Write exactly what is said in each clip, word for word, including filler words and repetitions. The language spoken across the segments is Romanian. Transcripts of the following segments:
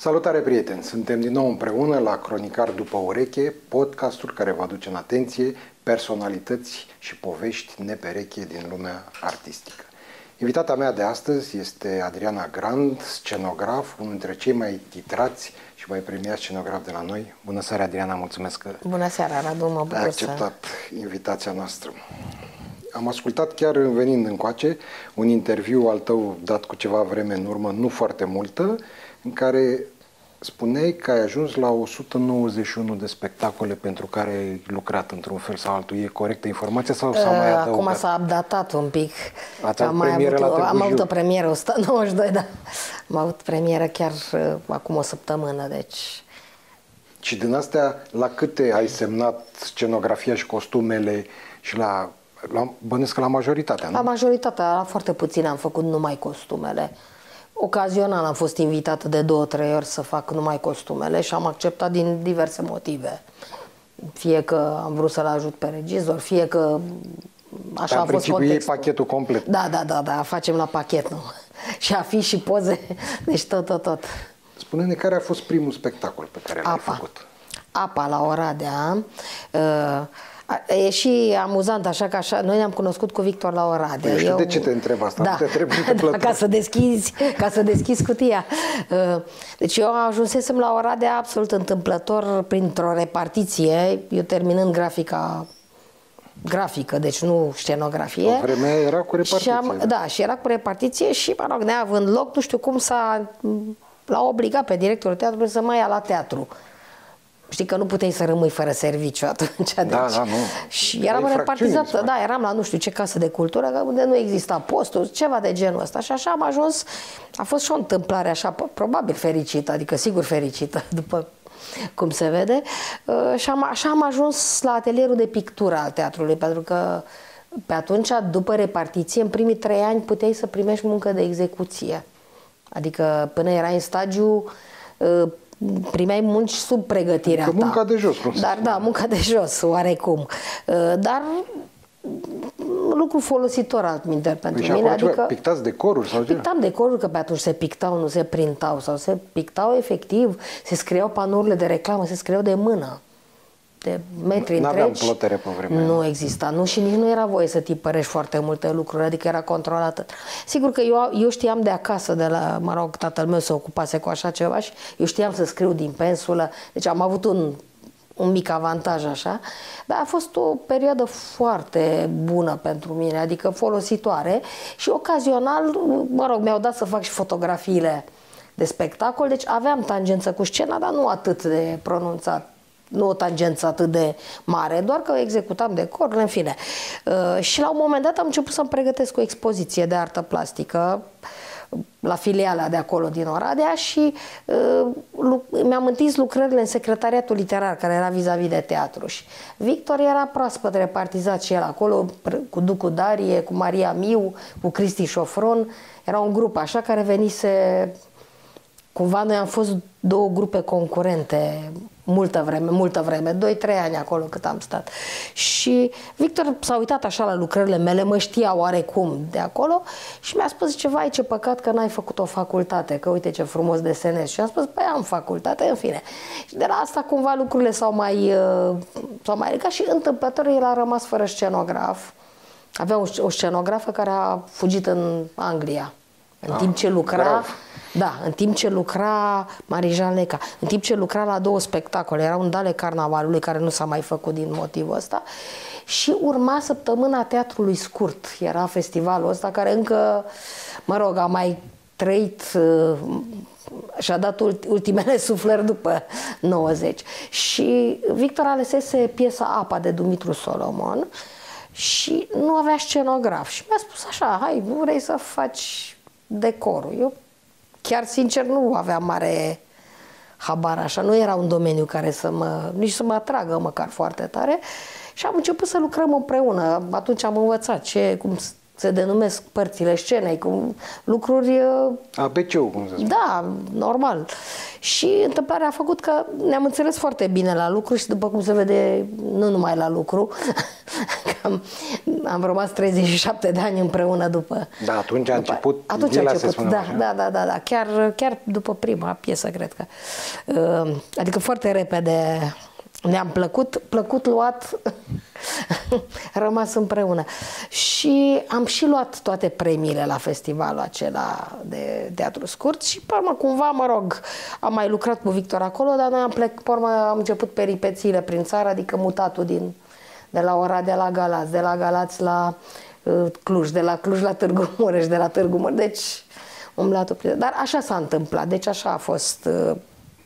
Salutare, prieteni! Suntem din nou împreună la Cronicar după ureche, podcastul care vă aduce în atenție personalități și povești nepereche din lumea artistică. Invitata mea de astăzi este Adriana Grand, scenograf, unul dintre cei mai titrați și mai premiați scenografi de la noi. Bună seara, Adriana, mulțumesc că Bună seara, Radu, mă bucur ai acceptat invitația noastră. Am ascultat chiar venind încoace un interviu al tău dat cu ceva vreme în urmă, nu foarte multă, în care spuneai că ai ajuns la o sută nouăzeci și unu de spectacole pentru care ai lucrat într-un fel sau altul. E corectă informația sau s-a mai adăugat? Acum s-a updatat un pic. Ați am, avut premieră la Târgu am avut Jiu. o premieră, o sută nouăzeci și doi, da. Am avut premieră chiar uh, acum o săptămână, deci... Și din astea, la câte ai semnat scenografia și costumele și la... la bănesc că la majoritatea, nu? La majoritatea, la foarte puțin am făcut numai costumele. Ocazional am fost invitată de două, trei ori să fac numai costumele și am acceptat din diverse motive. Fie că am vrut să-l ajut pe regizor, fie că așa a fost contextul. Iei pachetul complet. Da, da, da, da, facem la pachet, nu? Și afiș și poze, deci tot, tot, tot. Spune-ne care a fost primul spectacol pe care l-ai făcut. Apa la Oradea. Uh, E și amuzant, așa că așa, noi ne-am cunoscut cu Victor la Oradea. Eu știu Eu... de ce te întreb asta, da. nu te trebuie da, ca să deschizi, ca să deschizi cutia. Deci eu ajunsesem la Oradea absolut întâmplător printr-o repartiție, eu terminând grafica grafică, deci nu scenografie. O vreme era cu repartiție. Și am, da, și era cu repartiție și, mă rog, neavând loc, nu știu cum s-a l-a obligat pe directorul teatrului să mă ia la teatru. Știi că nu puteai să rămâi fără serviciu atunci. Da, deci. da, nu. Și eram repartizată, da, eram la nu știu ce casă de cultură, unde nu exista postul, ceva de genul ăsta. Și așa am ajuns, a fost și o întâmplare așa, probabil fericită, adică sigur fericită, după cum se vede. Și am, așa am ajuns la atelierul de pictură al teatrului, pentru că pe atunci, după repartiție, în primii trei ani puteai să primești muncă de execuție. Adică până erai în stagiu, primeai munci sub pregătirea adică ta. munca de jos, cum Dar da, munca de jos, oarecum. Dar lucru folositor altminte pentru păi mine. Adică pictați decoruri sau ce? Pictam decoruri, că pe atunci se pictau, nu se printau, sau se pictau efectiv, se scriau panourile de reclamă, se scriau de mână. De metri N-aveam întregi. plotere pe vremea. Nu exista, nu, și nici nu era voie să tipărești foarte multe lucruri, adică era controlată. Sigur că eu, eu știam de acasă, de la, mă rog, tatăl meu se ocupase cu așa ceva și eu știam să scriu din pensulă, deci am avut un, un mic avantaj așa, dar a fost o perioadă foarte bună pentru mine, adică folositoare și ocazional, mă rog, mi-au dat să fac și fotografiile de spectacol, deci aveam tangență cu scena, dar nu atât de pronunțat. Nu o tangență atât de mare, doar că executam decorurile, în fine. Uh, și la un moment dat am început să-mi pregătesc o expoziție de artă plastică la filiala de acolo din Oradea și uh, mi-am întins lucrările în secretariatul literar, care era vis-a-vis de teatru. Și Victor era proaspăt repartizat și el acolo, cu Ducu Darie, cu Maria Miu, cu Cristi Șofron. Era un grup așa care venise... Cumva noi am fost două grupe concurente multă vreme, multă vreme, doi trei ani acolo cât am stat. Și Victor s-a uitat așa la lucrările mele, mă știa oarecum de acolo și mi-a spus ceva, ai, ce păcat că n-ai făcut o facultate, că uite ce frumos desenezi. Și am spus, păi am facultate, în fine. Și de la asta cumva lucrurile s-au mai, s-au mai ridicat și întâmplător el a rămas fără scenograf. Avea o scenografă care a fugit în Anglia. În ah, timp ce lucra... Grav. Da, în timp ce lucra Marijan Leca, în timp ce lucra la două spectacole, era un Dale Carnavalului care nu s-a mai făcut din motivul ăsta și urma săptămâna teatrului scurt, era festivalul ăsta care încă, mă rog, a mai trăit și-a dat ultimele suflări după nouăzeci. Și Victor alesese piesa Apa de Dumitru Solomon și nu avea scenograf și mi-a spus așa, hai, nu vrei să faci decorul? Eu chiar, sincer, nu aveam mare habar așa, nu era un domeniu care să mă, nici să mă atragă măcar foarte tare și am început să lucrăm împreună. Atunci am învățat ce, cum se denumesc părțile scenei, cu lucruri... A B C-ul, cum se spune. Da, normal. Și întâmplarea a făcut că ne-am înțeles foarte bine la lucru și după cum se vede, nu numai la lucru, am, am rămas treizeci și șapte de ani împreună după... Da, atunci a după, început atunci a început, da, așa. da, da, da, da, chiar, chiar după prima piesă, cred că. Adică foarte repede ne-am plăcut, plăcut luat, rămas împreună. Și am și luat toate premiile la festivalul acela de teatru scurt și, pe urmă, cumva, mă rog, am mai lucrat cu Victor acolo, dar noi am plecat, pe urmă, am început peripețiile prin țară, adică mutatul din, de la Oradea la Galați, de la Galați la uh, Cluj, de la Cluj la Târgu Mureș, de la Târgu Mureș, deci umblatul prin... Dar așa s-a întâmplat, deci așa a fost... Uh,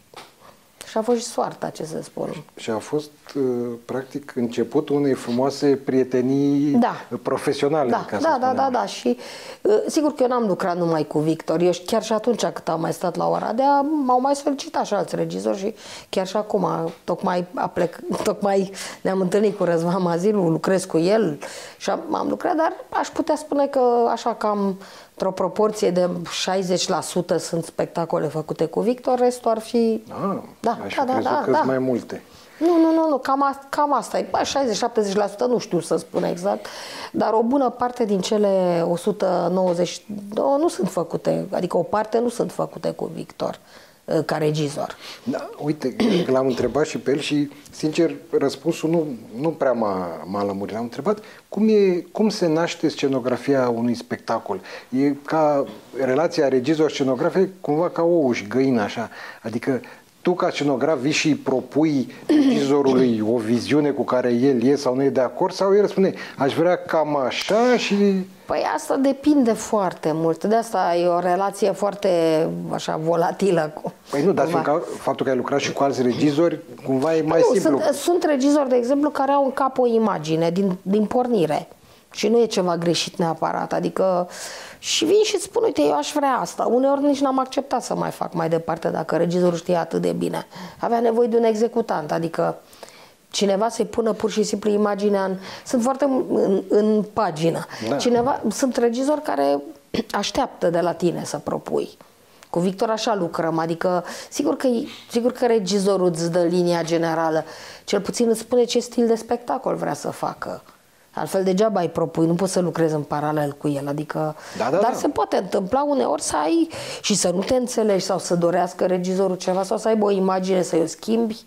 Și a fost și soarta, ce să spun. Și a fost, practic, începutul unei frumoase prietenii da. profesionale. Da, ca să da, da, da, așa. da. Și sigur că eu n-am lucrat numai cu Victor. Eu chiar și atunci cât am mai stat la Oradea, m-au mai solicitat și alți regizori și chiar și acum, tocmai, aplec, tocmai ne-am întâlnit cu Răzvan Mazilu, lucrez cu el și am, am lucrat, dar aș putea spune că așa cam într-o proporție de șaizeci la sută sunt spectacole făcute cu Victor, restul ar fi... Ah, da, aș da, fi da, crezut da, că da. mai multe. Nu, nu, nu, nu, cam, a, cam asta e. șaizeci șaptezeci la sută nu știu să spun exact, dar o bună parte din cele o sută nouăzeci nu sunt făcute, adică o parte nu sunt făcute cu Victor ca regizor. Da, uite, l-am întrebat și pe el și, sincer, răspunsul nu, nu prea m-a, m-a lămurit. L-am întrebat cum, e, cum se naște scenografia unui spectacol. E ca relația regizor-scenografe, cumva ca ou și găină, așa. Adică tu, ca scenograf, vii și propui regizorului o viziune cu care el e sau nu e de acord, sau el spune, aș vrea cam așa și... Păi asta depinde foarte mult. De asta e o relație foarte așa volatilă. Cu, păi nu, dar fiindcă faptul că ai lucrat și cu alți regizori, cumva e mai nu, simplu. Sunt, sunt regizori, de exemplu, care au în cap o imagine din, din pornire. Și nu e ceva greșit neapărat. Adică și vin și îți spun, uite, eu aș vrea asta. Uneori nici n-am acceptat să mai fac mai departe dacă regizorul știe atât de bine. Avea nevoie de un executant, adică cineva să-i pună pur și simplu imaginea în... Sunt foarte în, în pagină. Da. Cineva, sunt regizori care așteaptă de la tine să propui. Cu Victor așa lucrăm, adică sigur că, sigur că regizorul îți dă linia generală, cel puțin îți spune ce stil de spectacol vrea să facă. Altfel degeaba îi propui, nu poți să lucrezi în paralel cu el, adică... Da, da, dar da. se poate întâmpla uneori să ai și să nu te înțelegi sau să dorească regizorul ceva sau să aibă o imagine, să-i o schimbi.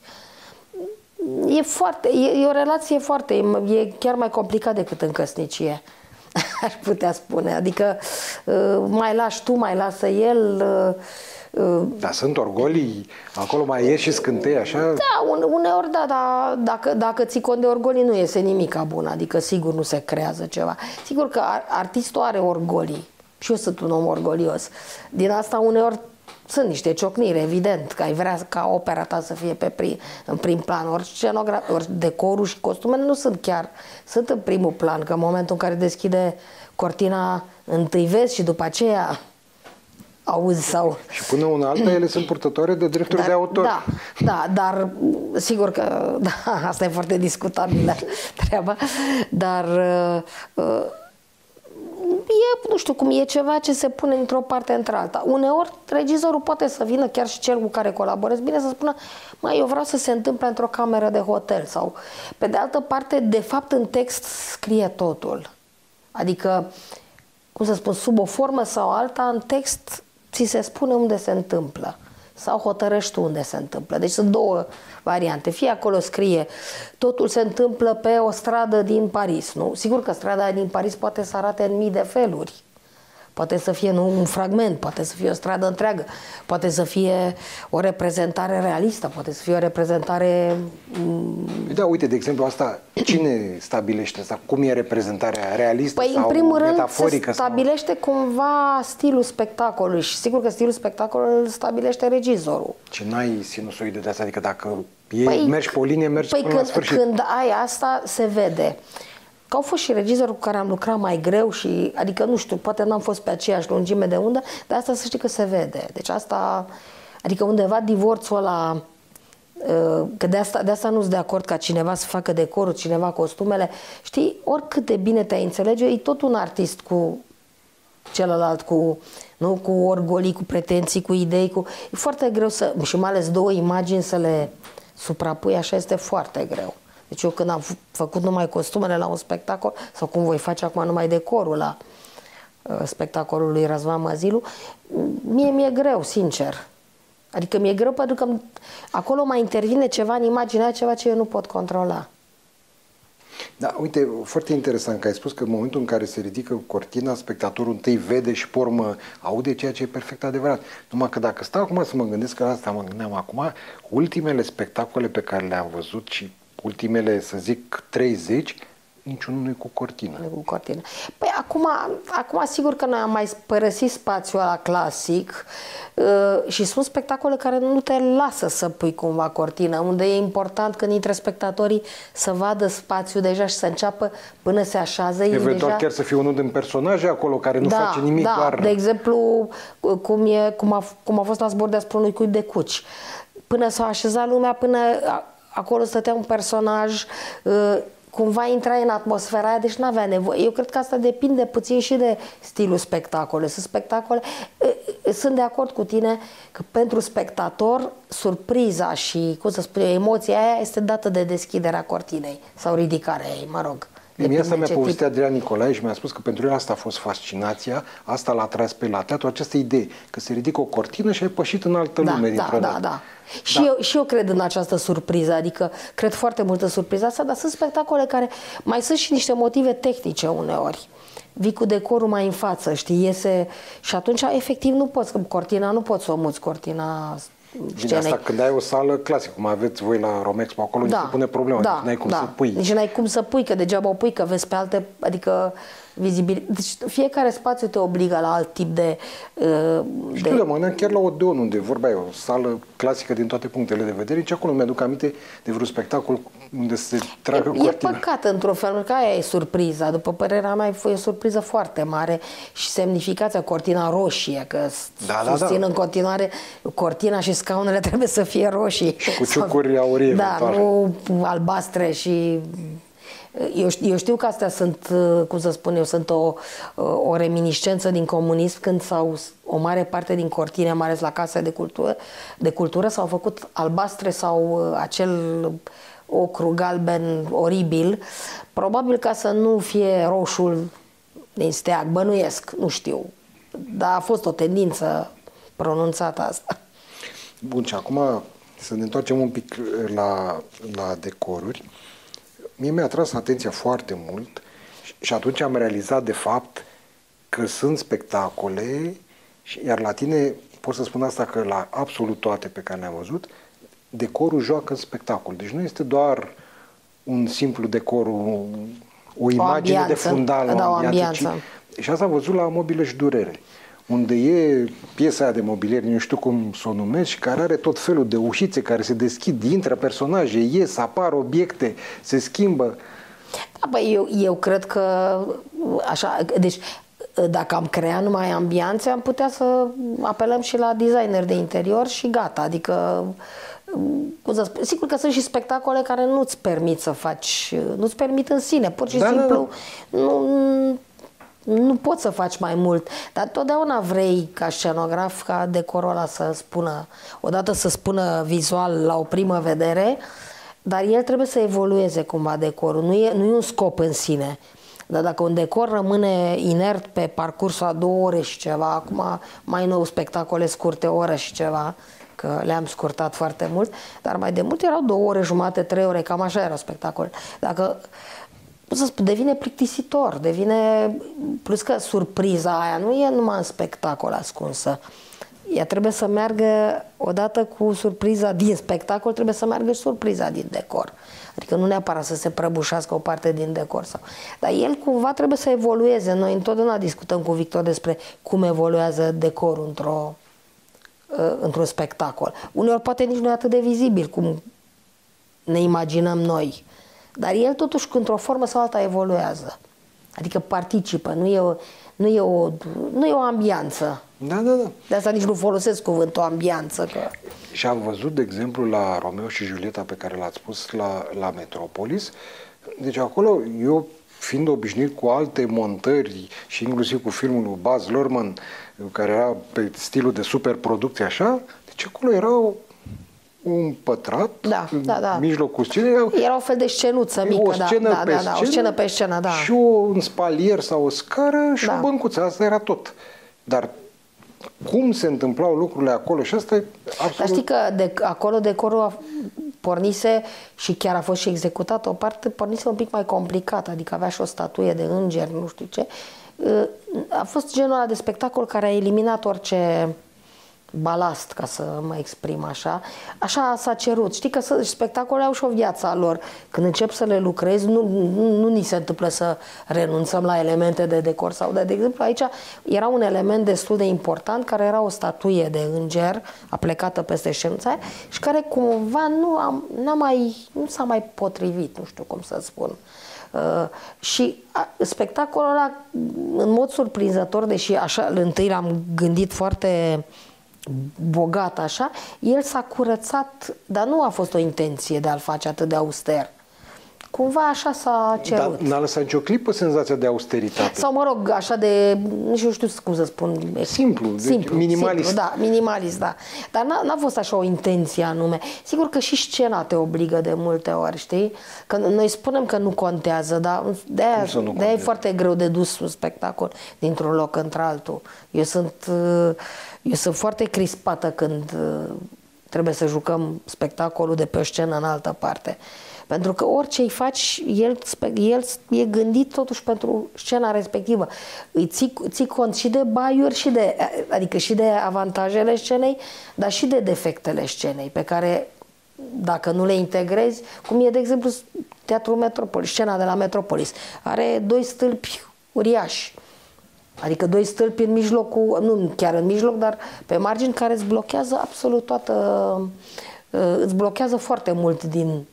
E foarte, e, e o relație foarte, e, e chiar mai complicat decât în căsnicie, aș putea spune. Adică mai lași tu, mai lasă el... Dar sunt orgolii, acolo mai ieși și scântei, așa? Da, uneori da, dar dacă, dacă ții cont de orgolii nu iese nimica bun, adică sigur nu se creează ceva. Sigur că artistul are orgolii și eu sunt un om orgolios. Din asta uneori sunt niște ciocniri, evident, că ai vrea ca opera ta să fie pe prim, în prim plan. Ori, scenograf, ori decorul și costumele nu sunt chiar, sunt în primul plan, că în momentul în care deschide cortina întâi vezi și după aceea auzi sau... Și până una alta ele sunt purtătoare de drepturi dar, de autor. Da, da, dar sigur că da, asta e foarte discutabilă treaba, dar uh, e, nu știu cum, e ceva ce se pune într-o parte într-alta. Uneori regizorul poate să vină, chiar și cel cu care colaborez, bine să spună, măi, eu vreau să se întâmple într-o cameră de hotel sau, pe de altă parte, de fapt în text scrie totul. Adică, cum să spun, sub o formă sau alta, în text ți se spune unde se întâmplă sau hotărăști tu unde se întâmplă. Deci sunt două variante. Fie acolo scrie totul se întâmplă pe o stradă din Paris, nu? Sigur că strada din Paris poate să arate în mii de feluri. Poate să fie nu, un fragment, poate să fie o stradă întreagă, poate să fie o reprezentare realistă, poate să fie o reprezentare... Da, uite, de exemplu, asta, cine stabilește asta? Cum e reprezentarea realistă păi, sau în primul rând, metaforică? se stabilește sau... cumva stilul spectacolului și sigur că stilul spectacolului îl stabilește regizorul. Ce n-ai sinusoide de asta? Adică dacă e, păi, mergi pe o linie, mergi păi până când, la sfârșit. când ai asta, se vede. Că au fost și regizori cu care am lucrat mai greu și, adică, nu știu, poate n-am fost pe aceeași lungime de undă, dar asta să știi că se vede. Deci asta, adică undeva divorțul ăla că de asta, de asta nu-s de acord ca cineva să facă decorul, cineva costumele. Știi, oricât de bine te-ai înțelege, e tot un artist cu celălalt, cu, nu, cu orgolii, cu pretenții, cu idei, cu... E foarte greu să, și mai ales două imagini să le suprapui, așa este foarte greu. Deci eu când am făcut numai costumele la un spectacol, sau cum voi face acum numai decorul la uh, spectacolul lui Răzvan Măzilu, mie mi-e greu, sincer. Adică mi-e greu pentru că acolo mai intervine ceva în imaginea, ceva ce eu nu pot controla. Da, uite, foarte interesant că ai spus că în momentul în care se ridică cortina, spectatorul întâi vede și pe urmă aude, ceea ce e perfect adevărat. Numai că dacă stau acum să mă gândesc, că asta mă gândeam acum, ultimele spectacole pe care le-am văzut și ultimele, să zic, treizeci, niciunul nu e cu cortină. Nu cu cortină. Păi acum, acum sigur că noi am mai părăsit spațiul ăla clasic uh, și sunt spectacole care nu te lasă să pui cumva cortină, unde e important când intră spectatorii să vadă spațiul deja și să înceapă până se așează. Eventual deja... chiar să fie unul din personaje acolo care nu da, face nimic, da. doar... De exemplu, cum, e, cum, a, cum a fost la Zbor de-asupra unui cuib de cuci. Până s-a așezat lumea, până acolo stătea un personaj... Uh, cumva intra în atmosfera aia, deci n-avea nevoie. Eu cred că asta depinde puțin și de stilul spectacole. Sunt spectacole, sunt de acord cu tine că pentru spectator surpriza și, cum să spun eu, emoția aia este dată de deschiderea cortinei sau ridicarea ei, mă rog. Mie asta mi-a povestit tip... Adrian Nicolae și mi-a spus că pentru el asta a fost fascinația, asta l-a atras pe la teatru, această idee, că se ridică o cortină și ai pășit în altă da, lume da, dintr-o da, dată. da. Și, da. Eu, și eu cred în această surpriză, adică cred foarte multă surpriză asta, dar sunt spectacole care mai sunt și niște motive tehnice uneori. Vii cu decorul mai în față, știi, iese și atunci efectiv nu poți, că cortina nu poți să o muți, cortina Bine, asta când ai o sală clasică, cum aveți voi la Romexpo, acolo da, nu se pune problema, da, deci n-ai cum da. să pui. Deci n-ai cum să pui, că degeaba o pui, că vezi pe alte, adică vizibil. Deci fiecare spațiu te obligă la alt tip de... Uh, Știu, de... dar mă gândeam chiar la Odeon, unde vorba e o sală clasică din toate punctele de vedere, nici acolo mi-aduc aminte de vreun spectacol unde se tragă e, cortina. E păcat într-un fel, că aia e surpriza. După părerea mea, e o surpriză foarte mare și semnificația cortina roșie, că da, susțin da, da. în continuare cortina și scaunele trebuie să fie roșii. Și cu ciucuri aurii. Da, nu albastre și... Eu, eu știu că astea sunt, cum să spun eu, sunt o, o reminiscență din comunism când s-au, o mare parte din cortine, mai ales la case de cultură, de cultură s-au făcut albastre sau acel ocru galben oribil, probabil ca să nu fie roșul din steag, bănuiesc, nu știu, dar a fost o tendință pronunțată asta. Bun, și acum să ne întoarcem un pic la, la decoruri. Mie mi-a atras atenția foarte mult și atunci am realizat de fapt că sunt spectacole, iar la tine pot să spun asta că la absolut toate pe care le-am văzut, decorul joacă în spectacol. Deci nu este doar un simplu decor, o, o imagine o de fundal, da, o ambianță. Ci, și asta am văzut la Mobilă și Durere, unde e piesa aia de mobilier, nu știu cum să o numesc, și care are tot felul de ușițe care se deschid, intră personaje, ies, apar obiecte, se schimbă. Da, bă, eu, eu cred că așa, deci dacă am creat numai ambianțe, am putea să apelăm și la designer de interior și gata, adică cum să spun, sigur că sunt și spectacole care nu-ți permit să faci, nu-ți permit în sine, pur și da, simplu da, da. nu Nu poți să faci mai mult, dar totdeauna vrei ca scenograf, ca decorul ăla să spună, odată să spună vizual la o primă vedere, dar el trebuie să evolueze cumva decorul, nu e, nu e un scop în sine. Dar dacă un decor rămâne inert pe parcursul a două ore și ceva, acum mai nou spectacole scurte, o oră și ceva, că le-am scurtat foarte mult, dar mai de mult erau două ore jumate, trei ore, cam așa erau spectacole. Dacă să spun, devine plictisitor, devine, plus că surpriza aia nu e numai în spectacol ascunsă. Ea trebuie să meargă odată cu surpriza din spectacol, trebuie să meargă și surpriza din decor. Adică nu neapărat să se prăbușească o parte din decor. Sau... Dar el cumva trebuie să evolueze. Noi întotdeauna discutăm cu Victor despre cum evoluează decorul într-o, într-un spectacol. Uneori poate nici nu e atât de vizibil cum ne imaginăm noi. Dar el totuși într-o formă sau alta evoluează. Adică participă, nu e, nu e o, nu e o ambianță. Da, da, da. De asta nici nu folosesc cuvântul ambianță. Că... Și am văzut, de exemplu, la Romeo și Julieta, pe care l-ați spus la, la Metropolis, deci acolo eu, fiind obișnuit cu alte montări și inclusiv cu filmul lui Baz Luhrmann, care era pe stilul de superproducție așa, deci acolo era un pătrat, da, în da, da. mijlocul scenei. Era o fel de scenuță mică, o scenă da, pe da, da, scenă, o scenă pe scenă, da. Și un spalier sau o scară și da. o băncuță, asta era tot. Dar cum se întâmplau lucrurile acolo și asta e absolut... Dar știi că de, acolo decorul a pornise și chiar a fost și executat o parte, pornise un pic mai complicat, adică avea și o statuie de înger, nu știu ce. A fost genul ăla de spectacol care a eliminat orice balast, ca să mă exprim așa. Așa s-a cerut. Știi că spectacolele au și o viață a lor. Când încep să le lucrezi, nu, nu, nu ni se întâmplă să renunțăm la elemente de decor sau de, de exemplu, aici era un element destul de important care era o statuie de înger aplecată peste scenuța aia și care cumva nu, am, n-a mai, nu s-a mai potrivit, nu știu cum să spun. Uh, și a, spectacolul ăla, în mod surprinzător, deși așa întâi l-am gândit foarte bogat așa, el s-a curățat, dar nu a fost o intenție de a-l face atât de auster. Cumva așa s-a cerut. Dar n-a lăsat nicio clipă senzația de austeritate. Sau mă rog, așa de, nici nu știu cum să spun. Simplu, simplu minimalist. Simplu, da, minimalist, da. Dar n-a, n-a fost așa o intenție anume. Sigur că și scena te obligă de multe ori, știi? Că noi spunem că nu contează, dar de-aia, de-aia e foarte greu de dus un spectacol dintr-un loc într-altul. Eu sunt, eu sunt foarte crispată când trebuie să jucăm spectacolul de pe o scenă în altă parte. Pentru că orice îi faci, el, el e gândit totuși pentru scena respectivă. Îi ții, ții cont și de baiuri, și de, adică și de avantajele scenei, dar și de defectele scenei, pe care, dacă nu le integrezi, cum e, de exemplu, Teatrul Metropolis, scena de la Metropolis, are doi stâlpi uriași. Adică doi stâlpi în mijlocul, nu chiar în mijloc, dar pe margini, care îți blochează absolut toată, îți blochează foarte mult din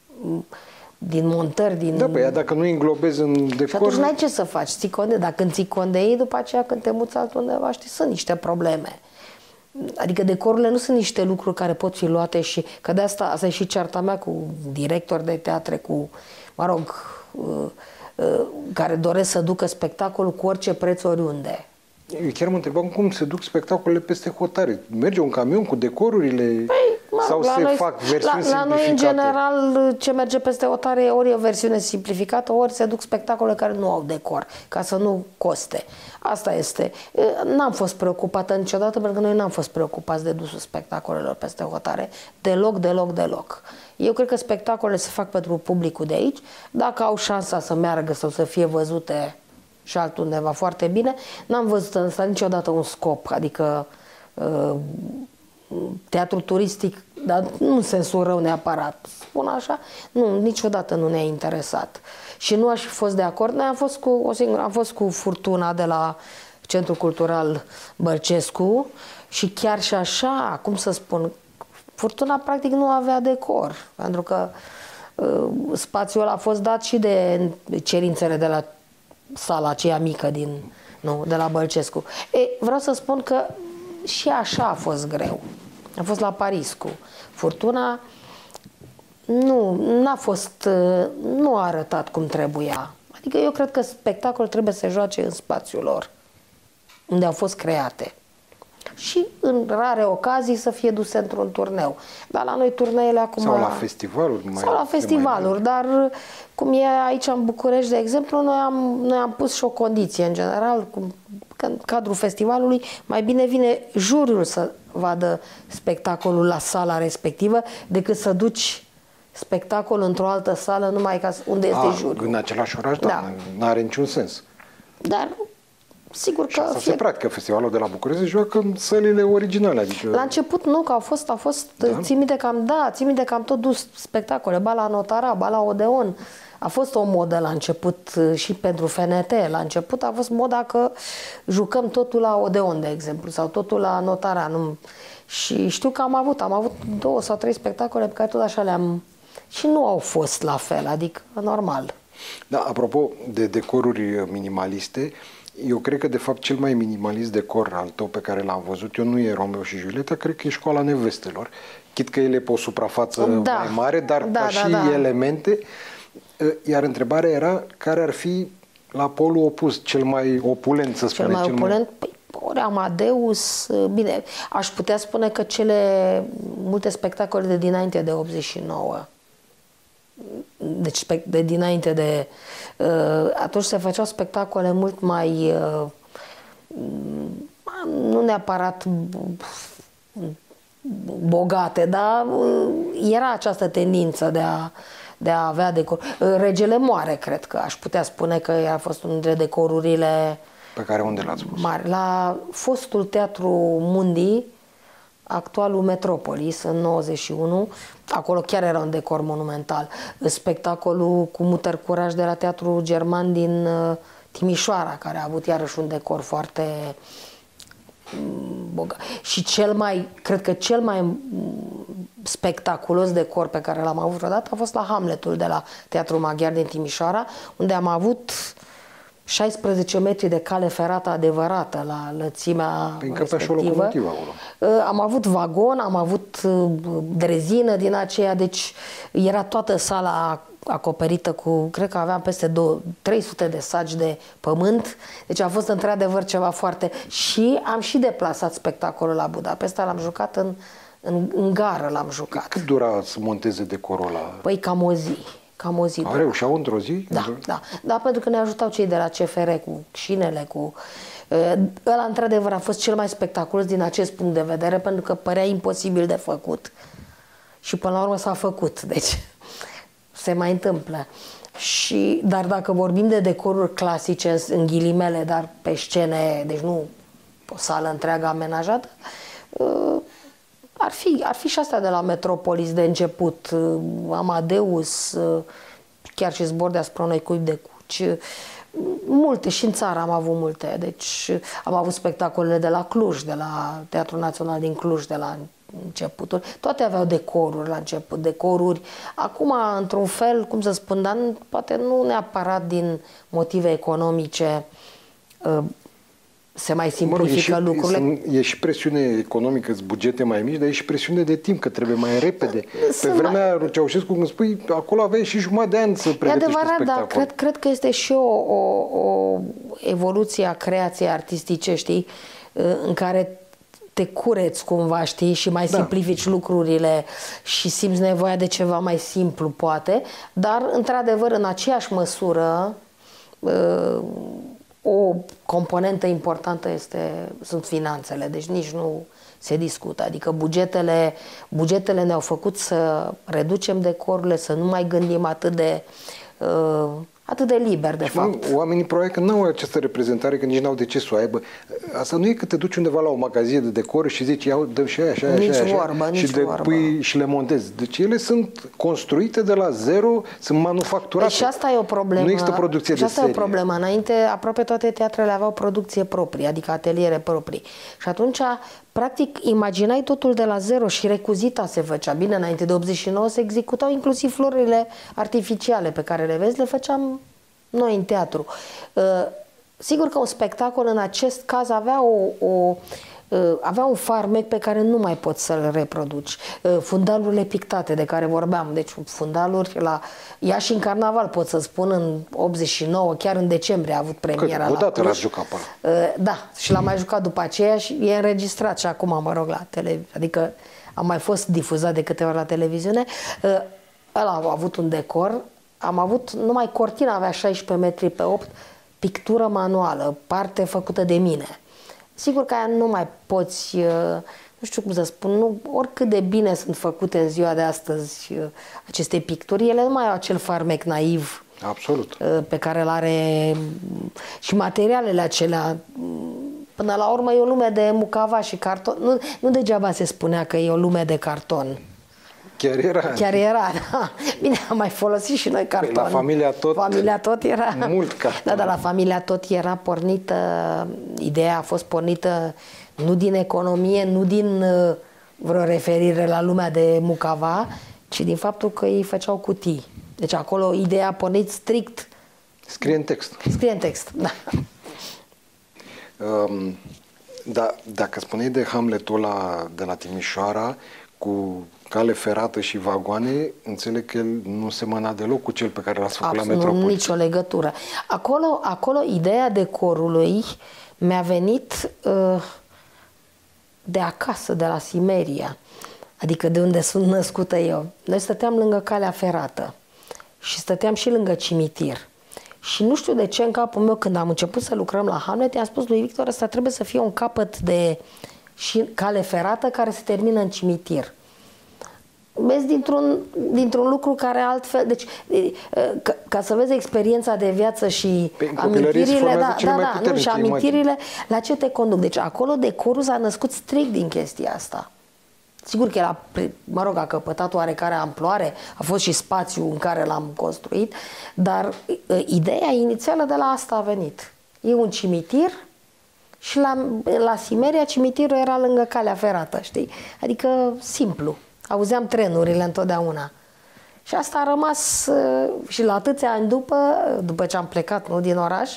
din montări, din... Da, păi dacă nu înglobezi în decor... Și atunci n-ai ce să faci, ții cont de, dacă ții cont de ei, după aceea când te muți altundeva, știi, sunt niște probleme. Adică decorurile nu sunt niște lucruri care pot fi luate și, că de asta, asta e și cearta mea cu directori de teatre, cu, mă rog, uh, uh, care doresc să ducă spectacolul cu orice preț oriunde. Eu chiar mă întrebam cum se duc spectacolele peste hotare. Merge un camion cu decorurile păi, mă, sau se noi, fac versiuni la, la simplificate? noi, în general, ce merge peste hotare ori e o versiune simplificată, ori se duc spectacole care nu au decor, ca să nu coste. Asta este. N-am fost preocupată niciodată, pentru că noi n-am fost preocupați de dusul spectacolelor peste hotare. Deloc, deloc, deloc. Eu cred că spectacolele se fac pentru publicul de aici. Dacă au șansa să meargă sau să fie văzute și altundeva foarte bine, n-am văzut în asta niciodată un scop, adică uh, teatru turistic, dar nu în sensul rău neapărat, spun așa, nu, niciodată nu ne-a interesat. Și nu aș fi fost de acord. Noi am fost cu, o singură, am fost cu Furtuna de la Centrul Cultural Bărcescu și chiar și așa, cum să spun, Furtuna practic nu avea decor, pentru că uh, spațiul ăla a fost dat și de cerințele de la sala aceea mică din, nu, de la Bălcescu. E, vreau să spun că și așa a fost greu. A fost la Paris cu Furtuna. Nu, n-a fost, nu a arătat cum trebuia. Adică eu cred că spectacolul trebuie să se joace în spațiul lor, unde au fost create. Și în rare ocazii să fie duse într-un turneu. Dar la noi turneele acum... Sau la festivaluri. Mai sau la festivaluri, dar cum e aici în București, de exemplu, noi am, noi am pus și o condiție în general, cum, că în cadrul festivalului mai bine vine juriul să vadă spectacolul la sala respectivă decât să duci spectacolul într-o altă sală numai ca unde este A, juriul. în același oraș, da, Da. nu are niciun sens. Dar sigur Și că... asta fie... se practică, festivalul de la București se joacă în sălile originale. Adică... La început nu, că au fost, a fost, da? țin minte că am, da, țin minte că am tot dus spectacole, ba la Notara, ba la Odeon. A fost o modă la început și pentru F N T. La început a fost moda că jucăm totul la Odeon, de exemplu, sau totul la Notara. Nu... Și știu că am avut, am avut două sau trei spectacole pe care tot așa le-am... Și nu au fost la fel, adică normal. Da, apropo de decoruri minimaliste, Eu cred că, de fapt, cel mai minimalist decor al tău pe care l-am văzut eu nu e Romeo și Julieta, cred că e Școala Nevestelor. Chit că ele pe o suprafață Da. mai mare, dar Da, ca da, și da. elemente. Iar întrebarea era care ar fi la polul opus, cel mai opulent, să Cel spunem. mai Cel opulent, păi, ori Amadeus, bine, aș putea spune că cele multe spectacole de dinainte de optzeci și nouă, deci de dinainte de... Uh, atunci se făceau spectacole mult mai... Uh, nu neapărat bogate, dar uh, era această tendință de a, de a avea decor. Uh, Regele Moare, cred că aș putea spune că a fost unul dintre decorurile Pe care unde l-ați pus? mari. La fostul Teatru Mundi, actualul Metropolis, în nouăzeci și unu, acolo chiar era un decor monumental. Spectacolul cu Mutter Curaj de la Teatrul German din uh, Timișoara, care a avut iarăși un decor foarte um, bogat. Și cel mai, cred că cel mai um, spectaculos decor pe care l-am avut vreodată a fost la Hamletul de la Teatrul Maghiar din Timișoara, unde am avut șaisprezece metri de cale ferată adevărată la lățimea Păi încăpea și o respectivă. locomotivă acolo. Am avut vagon, am avut drezină din aceea, deci era toată sala acoperită cu, cred că aveam peste trei sute de saci de pământ, deci a fost într-adevăr ceva foarte... Și am și deplasat spectacolul la Budapesta, l-am jucat în, în, în gară, l-am jucat. Cât dura să monteze decorul ăla? Păi cam o zi. Cam o zi. A reușeau într-o zi? Da, da, da, pentru că ne ajutau cei de la C F R cu șinele, cu... Ăla, într-adevăr, a fost cel mai spectaculos din acest punct de vedere, pentru că părea imposibil de făcut. Și până la urmă s-a făcut, deci se mai întâmplă. Și, dar dacă vorbim de decoruri clasice, în ghilimele, dar pe scene, deci nu o sală întreagă amenajată, ar fi, ar fi și asta de la Metropolis de început, Amadeus, chiar și Zbor deasupra unui cuib de cuci, multe, și în țară am avut multe, deci am avut spectacolele de la Cluj, de la Teatrul Național din Cluj, de la începutul, toate aveau decoruri la început, decoruri, acum într-un fel, cum să spun, dar poate nu neapărat din motive economice, se mai simplifică mă rog, e și, lucrurile. E și presiune economică, bugete mai mici, dar e și presiune de timp, că trebuie mai repede. Sunt Pe vremea mai... Ceaușescu, cum spui, acolo aveai și jumătate de ani să pregătești un spectacol. E adevărat, dar cred, cred că este și o, o, o evoluție a creației artistice, știi, în care te cureți cumva, știi, și mai da. simplifici lucrurile și simți nevoia de ceva mai simplu, poate, dar, într-adevăr, în aceeași măsură, o componentă importantă este, sunt finanțele, deci nici nu se discută. Adică bugetele, bugetele ne-au făcut să reducem decorurile, să nu mai gândim atât de, uh, atât de liber, de și fapt. Oamenii probabil că nu au această reprezentare, că nici n-au de ce să o aibă. Asta nu e că te duci undeva la o magazie de decoruri și zici, iau, dăm și aia, și aia, nici și aia, vorba, și nici de vorba. pui și le montezi. Deci ele sunt construite de la zero, sunt manufacturate. Deci asta e o problemă. Nu există producție și de asta serie. e o problemă. Înainte, aproape toate teatrele aveau producție proprie, adică ateliere proprii. Și atunci, practic, imaginai totul de la zero și recuzita se făcea. Bine, înainte de optzeci și nouă se executau inclusiv florile artificiale pe care le vezi, le făceam noi în teatru. Uh, sigur că un spectacol în acest caz avea, o, o, uh, avea un farmec pe care nu mai poți să-l reproduci. Uh, fundalurile pictate de care vorbeam, deci fundaluri la Iași în carnaval, pot să spun, în optzeci și nouă, chiar în decembrie a avut premiera Că, la odată Cluj. l-ați jucat pe uh, Da, și l-am mai jucat după aceea și e înregistrat și acum, mă rog, la televiziune. Adică am mai fost difuzat de câteva ori la televiziune. Uh, ăla a avut un decor. Am avut, numai cortina avea șaisprezece metri pe opt, pictură manuală, parte făcută de mine. Sigur că aia nu mai poți, nu știu cum să spun, nu, oricât de bine sunt făcute în ziua de astăzi aceste picturi, ele nu mai au acel farmec naiv. Absolut. Pe care îl are și materialele acelea. Până la urmă e o lume de mucava și carton. Nu, nu degeaba se spunea că e o lume de carton. Chiar era. Chiar era, da. Bine, am mai folosit și noi carton. La Familia Tot. Familia Tot era. Mult carton. Da, dar la Familia Tot era pornită, ideea a fost pornită nu din economie, nu din vreo referire la lumea de mucava, ci din faptul că ei făceau cutii. Deci acolo ideea a pornit strict. Scrie în text. Scrie în text, da. Um, da, dacă spuneai de Hamletul ăla de la Timișoara cu cale ferată și vagoane, înțeleg că el nu semăna deloc cu cel pe care l-ați făcut Absolut, la Metropolitan. nicio legătură. Acolo, acolo ideea decorului mi-a venit uh, de acasă, de la Simeria, adică de unde sunt născută eu. Noi stăteam lângă calea ferată și stăteam și lângă cimitir. Și nu știu de ce în capul meu, când am început să lucrăm la Hamlet, i-am spus lui Victor, ăsta trebuie să fie un capăt de și cale ferată care se termină în cimitir. Vezi, dintr-un, dintr-un lucru care altfel... Deci, ca, ca să vezi experiența de viață și Pe amintirile... Da, da, da, nu, și amintirile imagine. La ce te conduc. Deci acolo decorul s-a născut strict din chestia asta. Sigur că el a, mă rog, a căpătat oarecare amploare, a fost și spațiu în care l-am construit, dar ideea inițială de la asta a venit. E un cimitir și la, la Simeria cimitirul era lângă calea ferată, știi? Adică simplu. Auzeam trenurile întotdeauna. Și asta a rămas și la atâția ani după, după ce am plecat, nu, din oraș,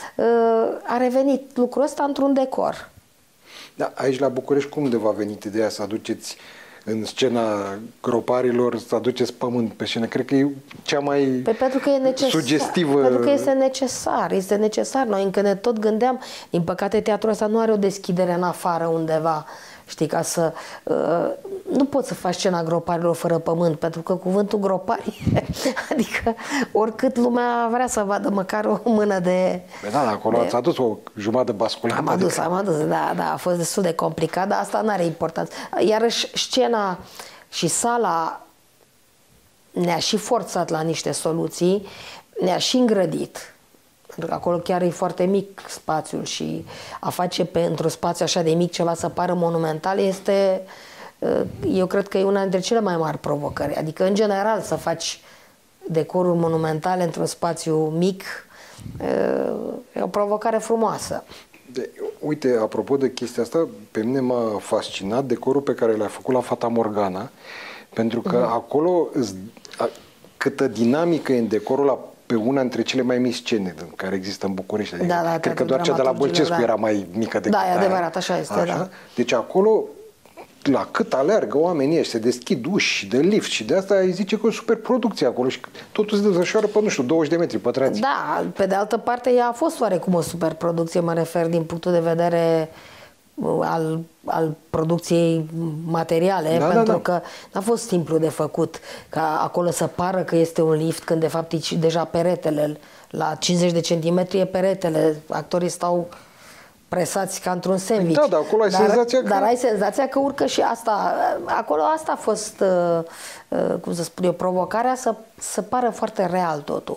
a revenit lucrul ăsta într-un decor. Da, aici la București cum de v-a venit ideea să aduceți în scena groparilor, să aduceți pământ pe scenă? Cred că e cea mai Pe pentru că e necesar, sugestivă... Pentru că este necesar, este necesar. Noi încă ne tot gândeam, din păcate teatrul ăsta nu are o deschidere în afară undeva, știi, ca să... Uh, nu poți să faci scena groparilor fără pământ, pentru că cuvântul gropari, adică oricât lumea vrea să vadă măcar o mână de... Bă, da, acolo de... ați adus o jumătate basculantă. Am adus, adică... am adus, da, da, a fost destul de complicat, dar asta nu are importanță. Iarăși scena și sala ne-a și forțat la niște soluții, ne-a și îngrădit. Pentru că acolo chiar e foarte mic spațiul și a face pentru spațiu așa de mic ceva să pară monumental este, eu cred că e una dintre cele mai mari provocări. Adică, în general, să faci decoruri monumentale într-un spațiu mic e o provocare frumoasă. De, uite, apropo de chestia asta, pe mine m-a fascinat decorul pe care l-a făcut la Fata Morgana, pentru că uh-huh. acolo câtă dinamică e în decorul ăla, pe una dintre cele mai mici scene care există în București. Adică, da, da, cred că doar cea de la Bălcescu da. era mai mică decât Da, e adevărat, așa este. Așa? Da. Deci acolo, la cât aleargă oamenii ăștia, se deschid uși de lift și de asta îi zice că e o super producție acolo și totul se desfășoară pe, nu știu, douăzeci de metri pătrați. Da, pe de altă parte, ea a fost oarecum o super producție, mă refer din punctul de vedere al, al producției materiale, da, pentru da, da. că n-a fost simplu de făcut ca acolo să pară că este un lift, când de fapt e deja peretele, la cincizeci de centimetri e peretele, actorii stau presați ca într-un sandwich. Da, dar acolo ai dar, senzația că... Dar ai senzația că urcă și asta. Acolo asta a fost, uh, cum să spun eu, provocarea să, să pară foarte real totul.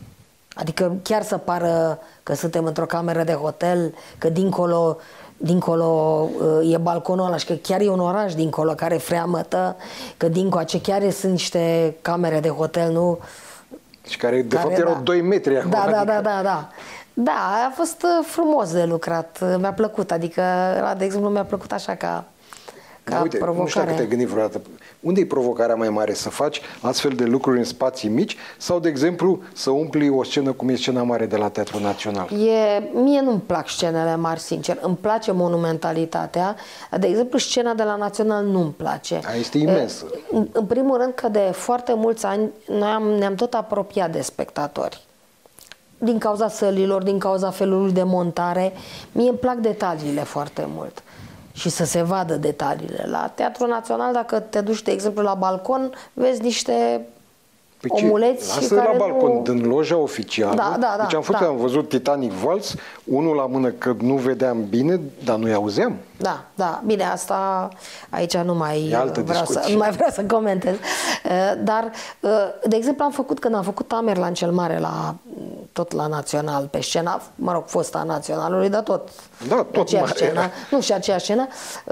Adică chiar să pară că suntem într-o cameră de hotel, că dincolo dincolo uh, e balconul ăla și că chiar e un oraș dincolo care freamătă, că dincoace chiar sunt niște camere de hotel, nu? Și care de care, fapt erau da. doi metri acolo. Da, da, adică... da, da, da. Da, a fost frumos de lucrat, mi-a plăcut, adică, de exemplu, mi-a plăcut așa ca, ca Uite, provocare. Nu știu dacă te-ai gândit vreodată, unde e provocarea mai mare? Să faci astfel de lucruri în spații mici sau, de exemplu, să umpli o scenă cum e scena mare de la Teatrul Național? E, mie nu-mi plac scenele mari, sincer. Îmi place monumentalitatea. De exemplu, scena de la Național nu-mi place. A, este imensă. În, în primul rând că de foarte mulți ani noi am, ne-am tot apropiat de spectatori. Din cauza sălilor, din cauza felului de montare. Mie îmi plac detaliile foarte mult. Și să se vadă detaliile. La Teatrul Național, dacă te duci, de exemplu, la balcon, vezi niște păi omuleți lasă care la balcon, nu... din loja oficială. Da, da, da, deci am fost, da. am văzut Titanic Vals, unul la mână că nu vedeam bine, dar nu-i auzeam. Da, da, bine, asta aici nu mai vreau să, nu mai vreau să comentez. Dar, de exemplu, am făcut, când am făcut Tamerlan cel Mare, la, tot la Național, pe scena, mă rog, fosta Naționalului, dar tot, da, tot aceeași mare. scenă, nu și aceeași scenă.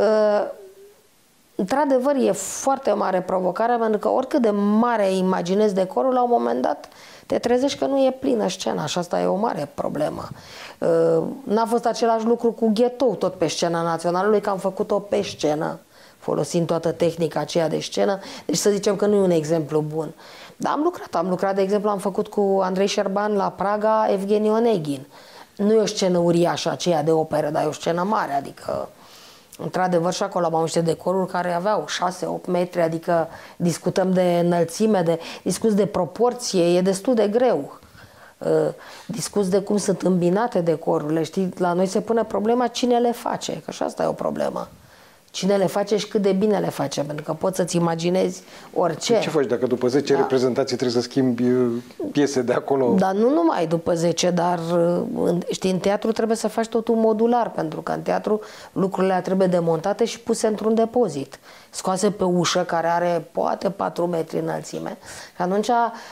Într-adevăr, e foarte mare provocare, pentru că oricât de mare imaginezi decorul, la un moment dat te trezești că nu e plină scena și asta e o mare problemă. N-a fost același lucru cu Ghetou, tot pe scena Naționalului, că am făcut-o pe scenă, folosind toată tehnica aceea de scenă, deci să zicem că nu e un exemplu bun. Dar am lucrat, am lucrat, de exemplu, am făcut cu Andrei Șerban la Praga Evgeni Oneghin. nu e o scenă uriașă aceea de operă, dar e o scenă mare, adică într-adevăr și acolo am niște decoruri care aveau șase opt metri, adică discutăm de înălțime, de, discuți de proporție, e destul de greu. Uh, discuți de cum sunt îmbinate decorurile, știi, la noi se pune problema cine le face, că și asta e o problemă. Cine le face și cât de bine le face, pentru că poți să-ți imaginezi orice. Ce faci dacă după zece da. reprezentații trebuie să schimbi piese de acolo? Dar nu numai după zece, dar știi, în teatru trebuie să faci totul modular, pentru că în teatru lucrurile trebuie demontate și puse într-un depozit. Scoase pe ușă, care are poate patru metri înălțime, și atunci